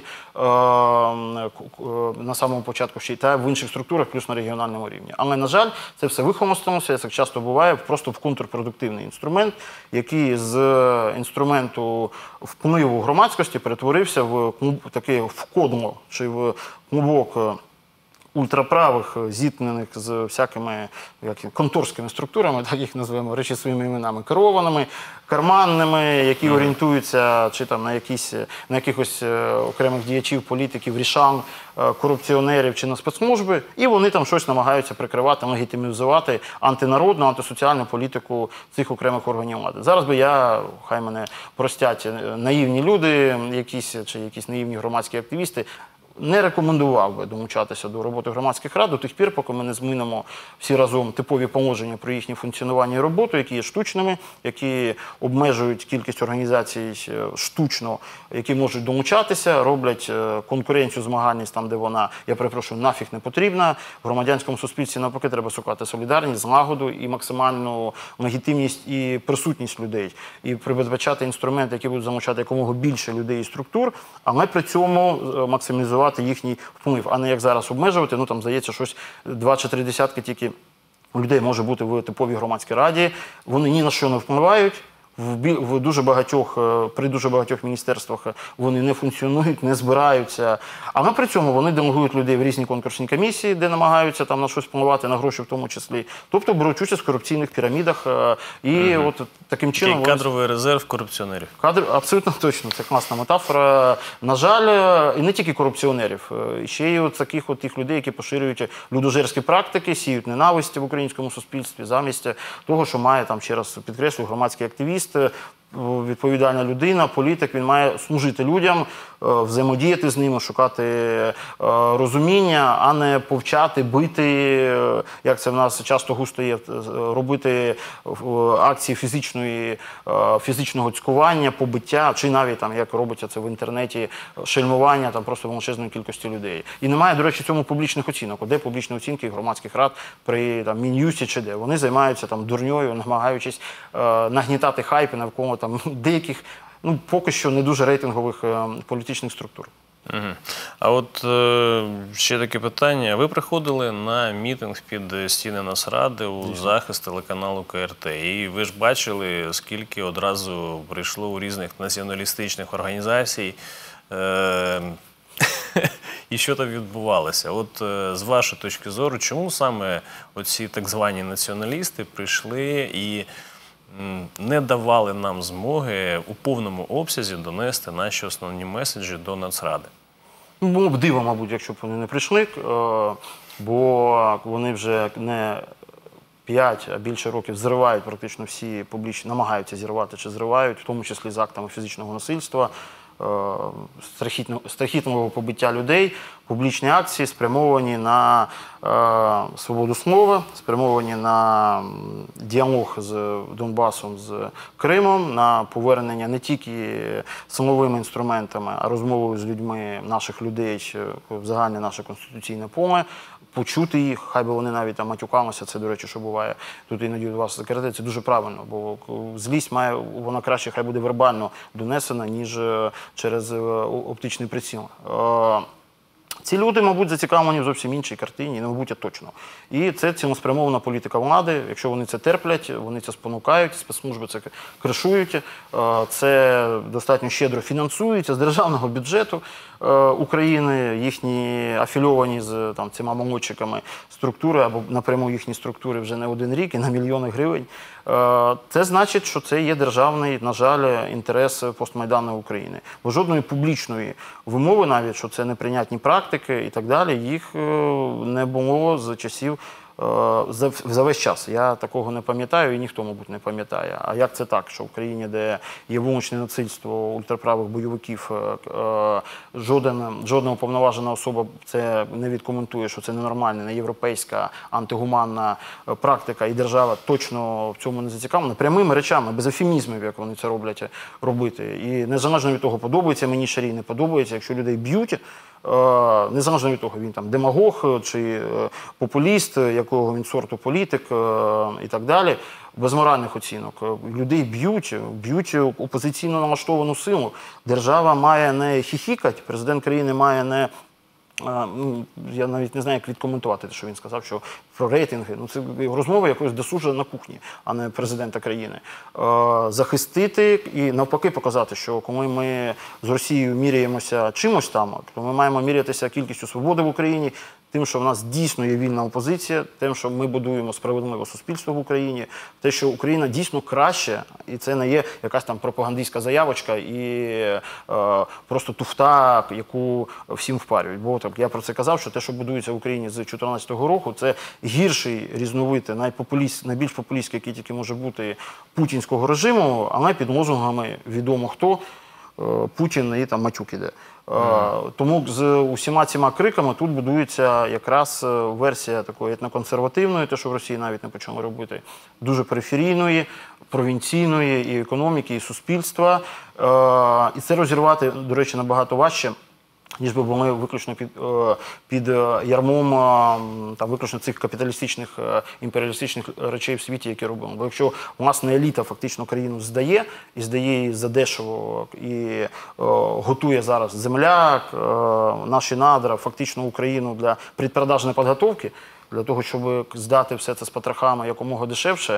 на самому початку ще та в інших структурах, плюс на регіональному рівні. Але, на жаль, це все вихолостилося, як часто буває, просто в контрпродуктивний інструмент, який з інструменту впливу громадськості перетворився в таке вкодло, чи в клубок ультраправих, зіткнених з всякими конторськими структурами, так їх називаємо, речі своїми іменами, керованими, карманними, які орієнтуються чи там на якихось окремих діячів, політиків, рішан, корупціонерів чи на спецслужби, і вони там щось намагаються прикривати, легітимізувати антинародну, антисоціальну політику цих окремих органів влади. Зараз би хай мене простять наївні люди, чи якісь наївні громадські активісти, не рекомендував би долучатися до роботи громадських рад до тих пір, поки ми не змінимо всі разом типові положення про їхнє функціонування і роботу, які є штучними, які обмежують кількість організацій штучно, які можуть долучатися, роблять конкуренцію, змагальність там, де вона, я перепрошую, нафіг не потрібна. В громадянському суспільстві навпаки треба шукати солідарність, злагоду і максимальну легітимність і присутність людей. І передбачати інструменти, які будуть залучати якомога більше людей і структур, але при цьому максимізувати їхній вплив, а не як зараз обмежувати, там, здається, щось 2 чи 3 десятки тільки людей може бути в типовій громадській раді, вони ні на що не впливають, при дуже багатьох міністерствах вони не функціонують, не збираються, але при цьому вони делегують людей в різні конкурсні комісії, де намагаються там на щось впливати, на гроші в тому числі, тобто беруть участь в корупційних пірамідах і от таким чином...
Кадровий резерв корупціонерів.
Абсолютно точно, це класна метафора. На жаль, і не тільки корупціонерів, ще й таких тих людей, які поширюють людожерські практики, сіють ненависть в українському суспільстві, замість того, що має, там, ще раз підкреслюю, громадський активіст, відповідальна людина, політик, він має служити людям, взаємодіяти з ними, шукати розуміння, а не повчати, бити, як це в нас часто густо є, робити акції фізичного цькування, побиття, чи навіть, там, як робиться це в інтернеті, шельмування там, просто величезної кількості людей. І немає, до речі, цьому публічних оцінок. Де публічні оцінки громадських рад при Мін'юсті чи де? Вони займаються там дурньою, намагаючись нагнітати хайпи навколо там деяких, поки що не дуже рейтингових політичних структур.
А от ще таке питання. Ви приходили на мітинг під стіни Нацради у захист телеканалу КРТ. І ви ж бачили, скільки одразу прийшло у різних націоналістичних організацій. І що там відбувалося? От з вашої точки зору, чому саме оці так звані націоналісти прийшли і не давали нам змоги у повному обсязі донести наші основні меседжі до Нацради?
Було б диво, мабуть, якщо б вони не прийшли. бо вони вже не 5, а більше років зривають практично всі публічні, намагаються зірвати чи зривають, в тому числі з актами фізичного насильства, страхітного побиття людей, публічні акції спрямовані на свободу слова, спрямовані на діалог з Донбасом, з Кримом, на повернення не тільки силовими інструментами, а розмовою з людьми, наших людей в загальне наше конституційне поле, почути їх, хай би вони навіть там матюкалися, це, до речі, що буває тут іноді у вас секретарі, це дуже правильно, бо злість має, вона краще хай буде вербально донесена, ніж через оптичний приціл. Ці люди, мабуть, зацікавлені в зовсім іншій картині, мабуть, точно. І це цілеспрямована політика влади. Якщо вони це терплять, вони це спонукають, спецслужби це кришують, це достатньо щедро фінансується з державного бюджету України, їхні афільовані з цими молодчиками структури, або напряму їхні структури вже не один рік і на мільйони гривень. Це значить, що це є державний, на жаль, інтерес постмайданної України. Бо жодної публічної вимови навіть, що це неприйнятні практики і так далі, їх не було з часів за весь час. Я такого не пам'ятаю і ніхто, мабуть, не пам'ятає. А як це так, що в країні, де є вуличне насильство ультраправих бойовиків, жодна уповноважена особа це не відкоментує, що це ненормальна, неєвропейська, антигуманна практика, і держава точно в цьому не зацікавлена, прямими речами, без ефемізмів, як вони це роблять, робити. І незалежно від того, подобається мені Шарій, не подобається, якщо людей б'ють, незалежно від того, він там демагог чи популіст, якого він сорту політик і так далі, без моральних оцінок. Людей б'ють опозиційно налаштовану силу. Держава має не хіхікати, президент країни має не... Я навіть не знаю, як відкоментувати те, що він сказав, що про рейтинги. Це розмова якоїсь досужа на кухні, а не президента країни. Захистити і навпаки показати, що коли ми з Росією міряємося чимось там, то ми маємо мірятися кількістю свободи в Україні, тим, що в нас дійсно є вільна опозиція, тим, що ми будуємо справедливе суспільство в Україні, те, що Україна дійсно краще, і це не є якась там пропагандистська заявочка і просто туфта, яку всім впарюють. Бо так, я про це казав, що те, що будується в Україні з 2014 року, це гірший різновид, найбільш популістський, який тільки може бути, путінського режиму, але під лозунгами відомо хто, Путін і там матюк іде. Тому з усіма цими криками тут будується якраз версія такої етноконсервативної, те, що в Росії навіть не почали робити, дуже периферійної, провінційної і економіки, і суспільства. І це розірвати, до речі, набагато важче, ніж би були виключно під ярмом виключно цих капіталістичних, імперіалістичних речей в світі, які робимо. Бо якщо власна еліта фактично країну здає, і здає її задешево, і готує зараз земляк, наші надра, фактично Україну для предпродажної підготовки, для того, щоб здати все це з потрохами якомога дешевше,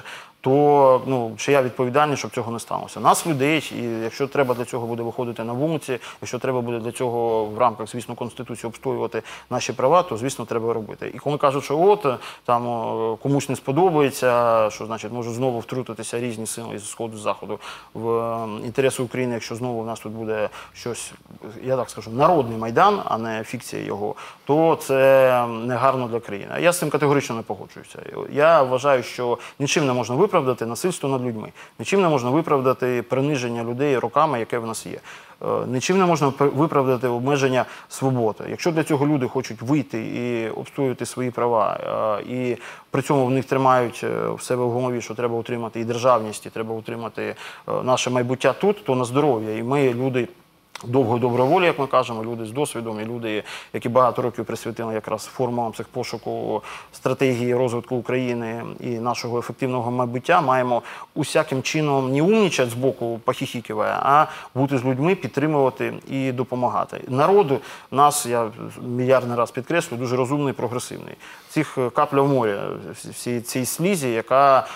то чия відповідальність, щоб цього не сталося? Нас, людей, і якщо треба для цього буде виходити на вулиці, якщо треба буде для цього в рамках, звісно, Конституції обстоювати наші права, то, звісно, треба робити. І коли кажуть, що там комусь не сподобається, що, значить, можуть знову втрутитися різні сили з Сходу, з Заходу в інтереси України, якщо знову в нас тут буде щось, я так скажу, народний Майдан, а не фікція його, то це не гарно для країни. Я з цим категорично не погоджуюся. Я вважаю, що нічим не можна виправдати насильство над людьми. Нічим не можна виправдати приниження людей роками, яке в нас є. Нічим не можна виправдати обмеження свободи. Якщо для цього люди хочуть вийти і обстоювати свої права, і при цьому в них тримають в себе в голові, що треба утримати і державність, і треба утримати наше майбуття тут, то на здоров'я. І ми, люди довгої доброволі, як ми кажемо, люди з досвідом, і люди, які багато років присвятили якраз формулам цих пошуку стратегії розвитку України і нашого ефективного майбуття, маємо усяким чином не умнічати з боку похіхіківає, а бути з людьми, підтримувати і допомагати. Народу нас, я мільярдний раз підкреслюю, дуже розумний, прогресивний. Цих капля в морі, всій цій слізі, яка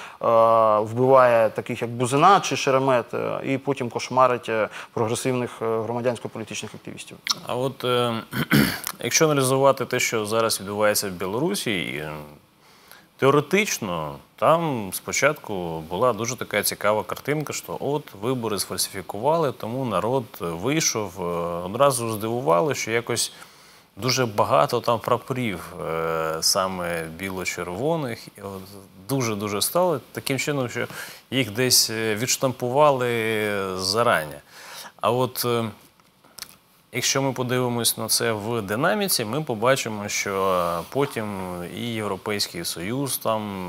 вбиває таких, як Бузина чи Шеремет, і потім кошмарить прогресивних громадянсько-політичних активістів.
А от якщо аналізувати те, що зараз відбувається в Білорусі, теоретично там спочатку була дуже така цікава картинка, що от вибори сфальсифікували, тому народ вийшов, одразу здивували, що якось дуже багато там прапорів, саме біло-червоних. Дуже-дуже стало таким чином, що їх десь відштампували зарані. А от якщо ми подивимось на це в динаміці, ми побачимо, що потім і Європейський Союз там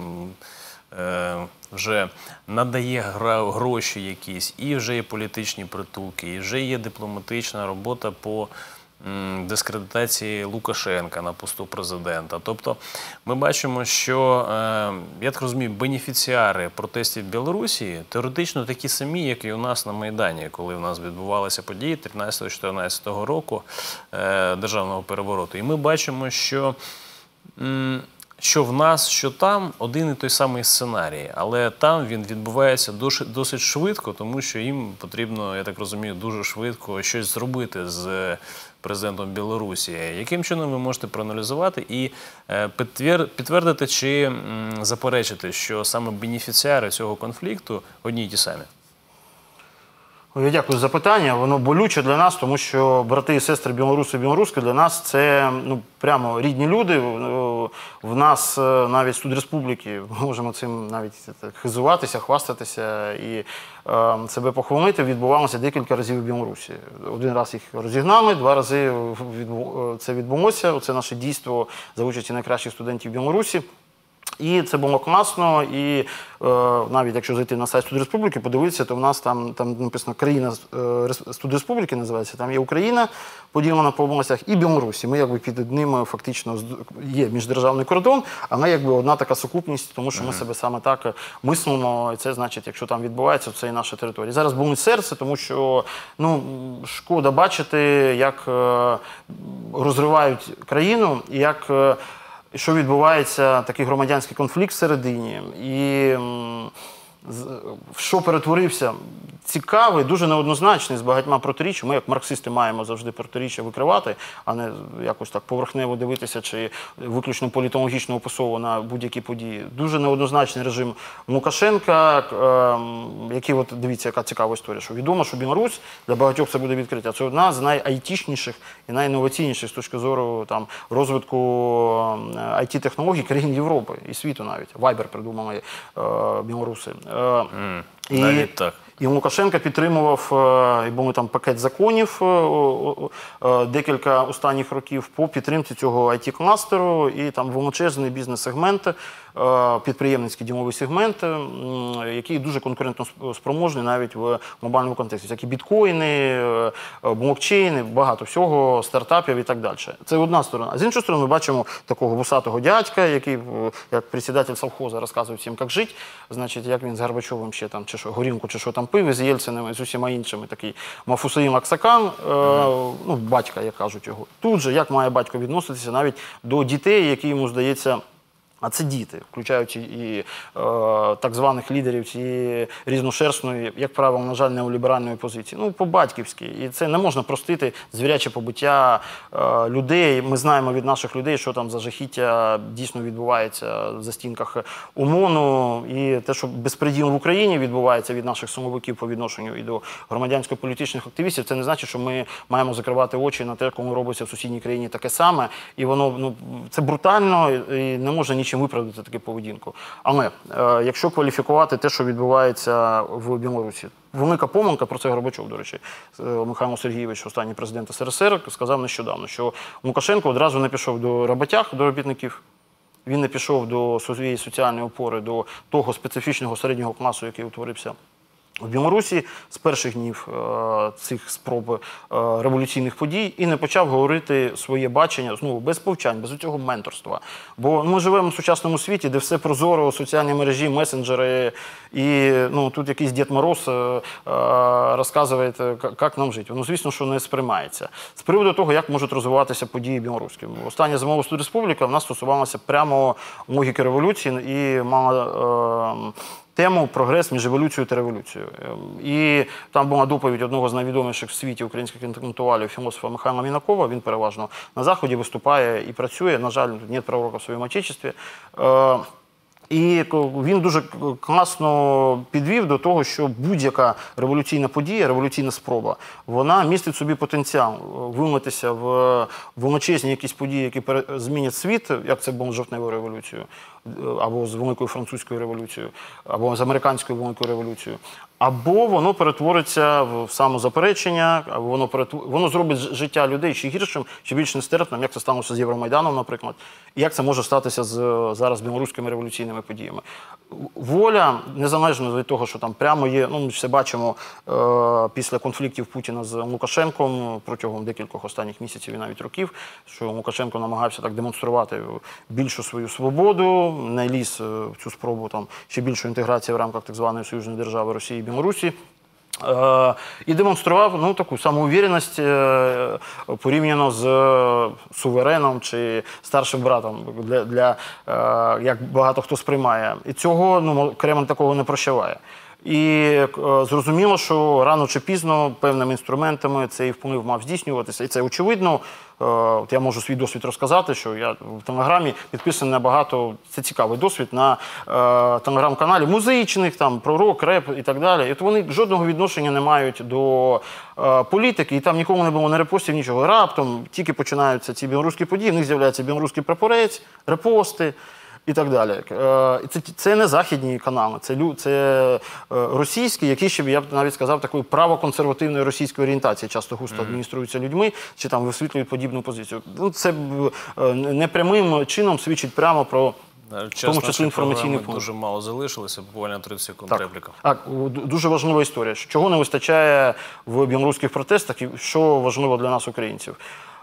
вже надає гроші якісь, і вже є політичні притулки, і вже є дипломатична робота по дискредитації Лукашенка на посту президента. Тобто ми бачимо, що, я так розумію, бенефіціари протестів в Білорусі теоретично такі самі, як і у нас на Майдані, коли в нас відбувалися події 13-14 року державного перевороту. І ми бачимо, що в нас, що там один і той самий сценарій, але там він відбувається досить швидко, тому що їм потрібно, я так розумію, дуже швидко щось зробити з президентом Білорусі. Яким чином ви можете проаналізувати і підтвердити чи заперечити, що саме бенефіціари цього конфлікту одні й ті самі?
Я дякую за питання. Воно болюче для нас, тому що брати і сестри білоруси і білоруски для нас це прямо рідні люди. В нас навіть Студреспубліки, ми можемо цим навіть хизуватися, хвастатися і себе похвалити, відбувалося декілька разів у Білорусі. Один раз їх розігнали, 2 рази це відбулося. Це наше дійство за участі найкращих студентів Білорусі. І це було класно, і навіть якщо зайти на сайт Студреспубліки, подивитися, то в нас там написано країна Студреспубліки називається, там є Україна, поділена по областях, і Білорусі. Ми якби під ними фактично є міждержавний кордон, а ми якби одна така сукупність, тому що ми себе саме так мислимо, і це значить, якщо там відбувається, це і наша територія. Зараз болить серце, тому що шкода бачити, як розривають країну, і як що відбувається такий громадянський конфлікт всередині. І що перетворився цікавий, дуже неоднозначний, з багатьма протиріччями. Ми, як марксисти, маємо завжди протиріччя викривати, а не якось так поверхнево дивитися чи виключно політологічно описово на будь-які події. Дуже неоднозначний режим Лукашенка, який, от дивіться, яка цікава історія, що відомо, що Білорусь, для багатьох це буде відкриття. Це одна з найайтішніших і найінноваційніших з точки зору розвитку IT-технологій країн Європи і світу навіть. Viber придумали білоруси.
Навіть так.
І Лукашенко підтримував, і був там пакет законів декілька останніх років по підтримці цього IT-кластеру, і там величезний бізнес-сегмент, підприємницький діловий сегмент, який дуже конкурентно спроможний навіть в глобальному контексті. Всякі біткоїни, блокчейни, багато всього, стартапів і так далі. Це одна сторона. А з іншої сторони ми бачимо такого вусатого дядька, який, як председатель совхозу, розказує всім, як жити, значить, як він з Горбачовим ще там, чи що, горілку, чи що там пив, з Єльциним, і з усіма іншими, такий Мафусаїм Аксакан, батька, як кажуть його. Тут же, як має батько відноситися навіть до дітей, які йому здається, а це діти, включаючи і так званих лідерів цієї різношерстної, як правило, на жаль, неоліберальної позиції. По-батьківськи. І це не можна простити звіряче побиття людей. Ми знаємо від наших людей, що там за жахіття дійсно відбувається за стінках ОМОНу. І те, що безпреділ в Україні відбувається від наших силовиків по відношенню і до громадянсько-політичних активістів, це не значить, що ми маємо закривати очі на те, кому робиться в сусідній країні таке саме. І воно, це брутально і не може нічим виправдати таку поведінку. Але якщо кваліфікувати те, що відбувається в Білорусі, велика помилка, про це Горбачов, до речі, Михайло Сергійович, останній президент СРСР, сказав нещодавно, що Лукашенко одразу не пішов до роботяг, до робітників, він не пішов до своєї соціальної опори, до того специфічного середнього класу, який утворився в Білорусі з перших днів цих спроб революційних подій, і не почав говорити своє бачення, знову, без повчань, без цього менторства. Бо ми живемо в сучасному світі, де все прозоро, соціальні мережі, месенджери, і тут якийсь Дід Мороз розказує, як нам жити. Воно, звісно, що не сприймається. З приводу того, як можуть розвиватися події білоруські. Остання зимова Студреспубліка в нас стосувалася прямо логіки революції і мала тему «Прогрес між еволюцією та революцією». І там була доповідь одного з найвідоміших в світі українських інтелектуалів, філософа Михайла Мінакова. Він переважно на Заході виступає і працює. На жаль, тут немає пророка в своєму отечестві. І він дуже класно підвів до того, що будь-яка революційна подія, революційна спроба, вона містить в собі потенціал вимитися в величезні якісь події, які змінять світ, як це було з жовтневою революцією, або з Великою Французькою революцією, або з Американською Великою революцією. Або воно перетвориться в самозаперечення, або воно зробить життя людей ще гіршим, ще більш нестерпним, як це сталося з Євромайданом, наприклад, і як це може статися зараз з білоруськими революційними подіями. Воля, незалежно від того, що там прямо є, ну, ми все бачимо після конфліктів Путіна з Лукашенком протягом декількох останніх місяців і навіть років, що Лукашенко намагався так демонструвати більшу свою свободу, не ліз в цю спробу там ще більшої інтеграції в рамках так званої союзної держави Росії і Білорусі. І демонстрував таку самоуверенність порівняно з сувереном чи старшим братом, як багато хто сприймає. І цього Кремль такого не прощаває. І зрозуміло, що рано чи пізно певними інструментами цей вплив мав здійснюватися. І це очевидно. Я можу свій досвід розказати, що я в Телеграмі підписаний на багато, це цікавий досвід, на Телеграм-каналі музичних, там, пророк, реп і так далі. І от вони жодного відношення не мають до політики, і там ніколи не було не репостів, нічого. Раптом тільки починаються ці білоруські події, в них з'являється білоруський прапорець, репости. І так далі. Це не західні канали, це російські, які ще, я б навіть сказав, такої правоконсервативної російської орієнтації, часто густо адмініструються людьми, чи там висвітлюють подібну позицію. Це непрямим чином свідчить прямо про, в тому числі, інформаційний вплив.
Дуже мало залишилося, буквально 30 секунд репліка.
Так, дуже важлива історія. Чого не вистачає в білоруських протестах і що важливо для нас, українців?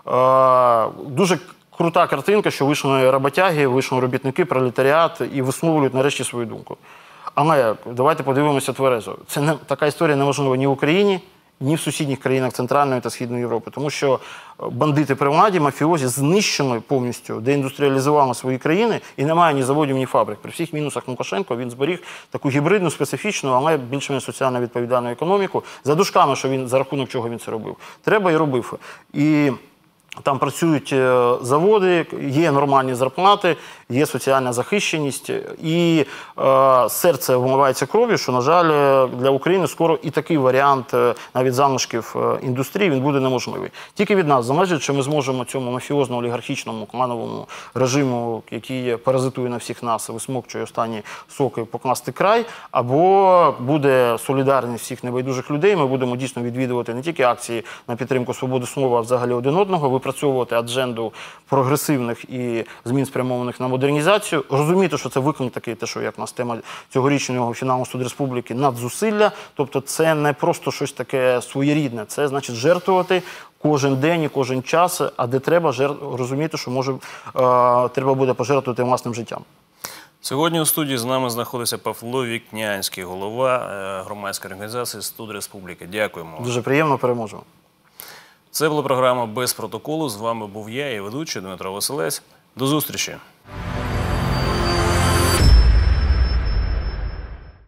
Дуже крута картинка, що вийшли роботяги, вийшли робітники, пролетаріат і висловлюють нарешті свою думку. Але давайте подивимося тверезо. Така історія не важлива ні в Україні, ні в сусідніх країнах Центральної та Східної Європи. Тому що бандити при владі, мафіозі знищили повністю, деіндустріалізували свої країни і немає ні заводів, ні фабрик. При всіх мінусах Лукашенко він зберіг таку гібридну, специфічну, але більш-менш соціально відповідальну економіку за дужками, що він, за рахунок чого він це робив. Треба і робив. І там працюють заводи, є нормальні зарплати, є соціальна захищеність, і серце вмивається кров'ю, що, на жаль, для України скоро і такий варіант навіть залишків індустрії, він буде неможливий. Тільки від нас залежить, чи ми зможемо цьому мафіозно-олігархічному, клановому режиму, який паразитує на всіх нас, висмокчує останні соки, покласти край, або буде солідарність всіх небайдужих людей, ми будемо дійсно відвідувати не тільки акції на підтримку свободи слова, а взагалі один одного, випрацьовувати адженду прогресивних і змін, спрямованих на модернізацію, розуміти, що це виклик такий, те, що як у нас тема цьогорічного фіналу Суд Республіки, надзусилля, тобто це не просто щось таке своєрідне, це значить жертвувати кожен день і кожен час, а де треба розуміти, що треба буде пожертвувати власним життям.
Сьогодні у студії з нами знаходиться Павло Вікнянський, голова громадської організації «Суд Республіки». Дякуємо.
Дуже приємно, переможемо.
Це була програма «Без протоколу». З вами був я і ведучий Дмитро Василець. До зустрічі!